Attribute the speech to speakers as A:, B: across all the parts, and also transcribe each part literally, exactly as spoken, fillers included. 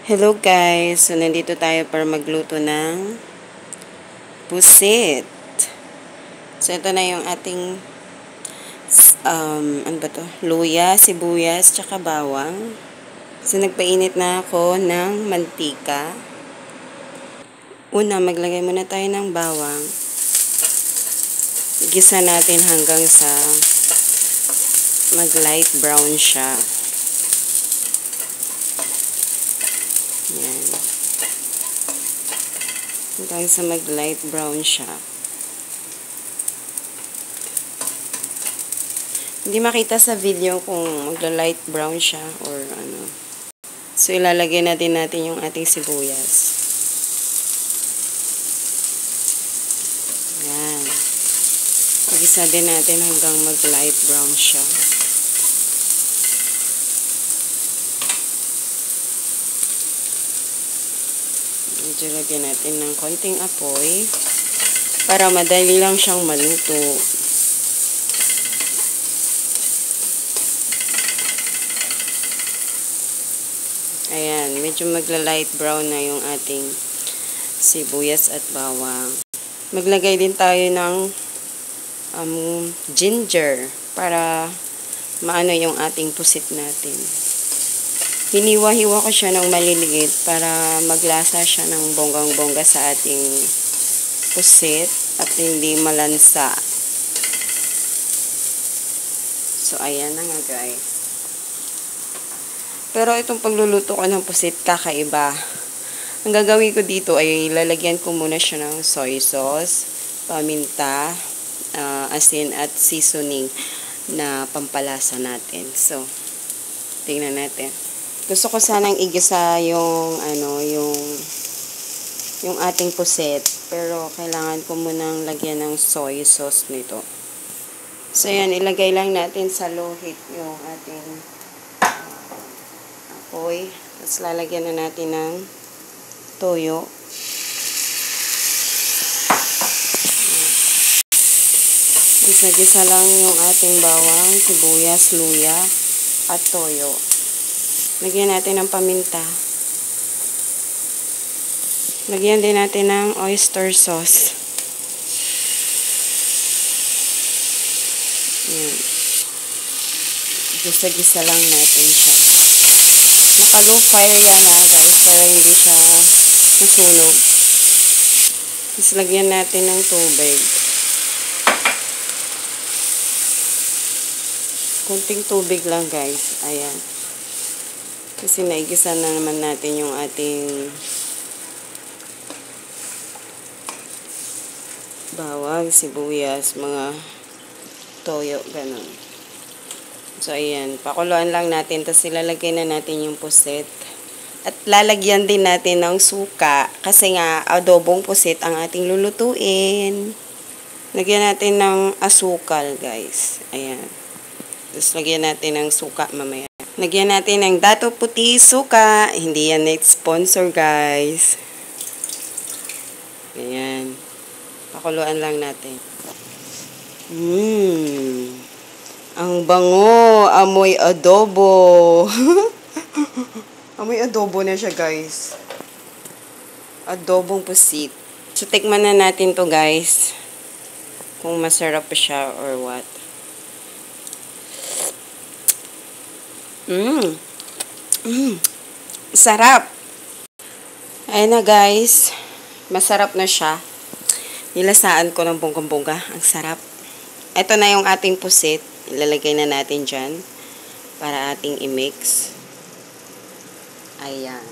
A: Hello guys! So, nandito tayo para magluto ng pusit. So, ito na yung ating um, ano ba to? Luya, sibuyas, tsaka bawang. So, nagpainit na ako ng mantika. Una, maglagay muna tayo ng bawang. Igisa natin hanggang sa mag light brown siya. Yan. Hanggang sa mag light brown siya. Hindi makita sa video kung magla light brown siya or ano. So, ilalagay natin natin yung ating sibuyas. Yan. Igisa din natin hanggang mag light brown siya. Medyo lagyan natin ng konting apoy para madali lang siyang maluto. Ayan, medyo magla-light brown na yung ating sibuyas at bawang. Maglagay din tayo ng um, ginger para maano yung ating pusit natin. Hiniwa-hiwa ko siya ng maliliit para maglasa siya ng bonggang-bongga sa ating pusit at hindi malansa. So, ayan na nga guys. Pero itong pagluluto ko ng pusit, kakaiba. Ang gagawin ko dito ay lalagyan ko muna siya ng soy sauce, paminta, uh, asin at seasoning na pampalasa natin. So, tingnan natin. Gusto ko sanang igisa yung ano, yung yung ating pusit, pero kailangan ko munang lagyan ng soy sauce nito. So, yan, ilagay lang natin sa low heat yung ating apoy. Tapos lalagyan na natin ng toyo. Gisa-gisa lang yung ating bawang, sibuyas, luya, at toyo. Lagyan natin ng paminta. Lagyan din natin ng oyster sauce. Yan. Gisa-gisa lang natin siya. Naka-low fire yan ha guys, para hindi siya masunog. Tapos lagyan natin ng tubig. Kunting tubig lang guys. Ayan. Kasi naigisa na naman natin yung ating bawang, sibuyas, mga toyo, ganun. So, ayan. Pakuluan lang natin. Tapos, ilalagay na natin yung pusit. At lalagyan din natin ng suka. Kasi nga, adobong pusit ang ating lulutuin. Lagyan natin ng asukal, guys. Ayan. Tapos, lagyan natin ng suka mamaya. Lagyan natin ng dato puti suka. Hindi yan net sponsor, guys. Ayan. Pakuluan lang natin. Mmm. Ang bango, amoy adobo. Amoy adobo na siya, guys. Adobong pusit. So, tikman na natin to guys. Kung masarap pa siya or what. Mmm. Mmm. Sarap. Ayan na, guys. Masarap na siya. Nilasaan ko ng bonggang-bongga. Ang sarap. Ito na yung ating pusit. Ilalagay na natin dyan para ating i-mix. Ayan.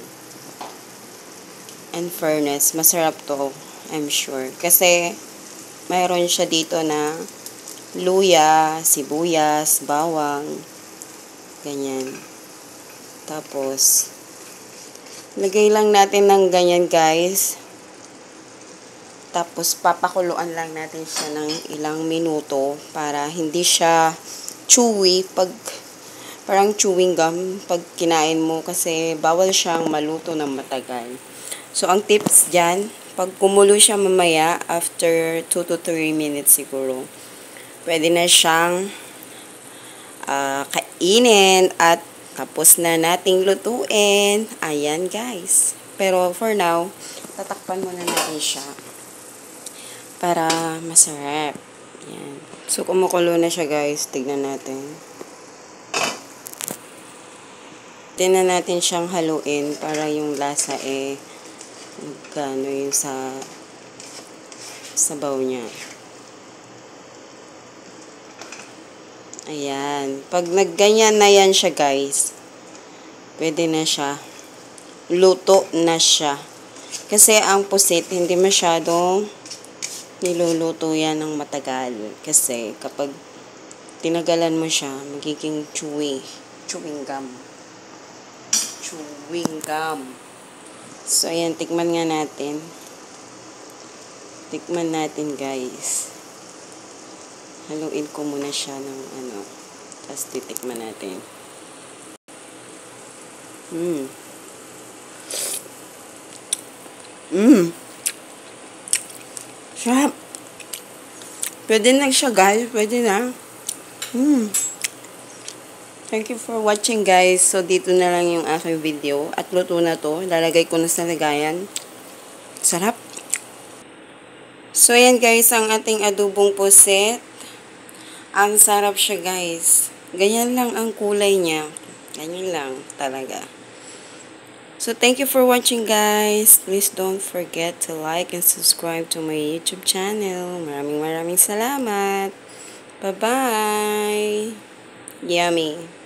A: In fairness, masarap to. I'm sure. Kasi, mayroon siya dito na luya, sibuyas, bawang. Ganyan. Tapos, lagay lang natin ng ganyan, guys. Tapos, papakuluan lang natin siya ng ilang minuto para hindi siya chewy pag parang chewing gum pag kinain mo kasi bawal siyang maluto ng matagal. So, ang tips dyan, pag kumulo siya mamaya after two to three minutes siguro, pwede na siyang uh, kainin at Tapos na nating lutuin. Ayan, guys. Pero for now, tatakpan muna natin siya para masarap. Ayan. So, kumukulo na siya, guys. Tignan natin. Tignan natin siyang haluin para yung lasa eh gano yung sa sabaw niya. Ayan. Pag nagganyan na yan siya, guys, pwede na siya. Luto na siya. Kasi ang pusit, hindi masyadong niluluto yan ng matagal. Kasi kapag tinagalan mo siya, magiging chewy. Chewing gum. Chewing gum. So, ayan. Tikman nga natin. Tikman natin, guys. Haluin ko muna siya ng ano. Tapos titikman natin. Mmm. Mmm. Sarap. Pwede na siya, guys. Pwede na. Mmm. Thank you for watching, guys. So, dito na lang yung aking video. At luto na to. Lalagay ko na sa lagayan. Sarap. So, ayan, guys, ang ating adobong pusit. Ang sarap siya, guys. Ganyan lang ang kulay niya. Ganyan lang talaga. So, thank you for watching, guys. Please don't forget to like and subscribe to my YouTube channel. Maraming maraming salamat. Bye-bye. Yummy.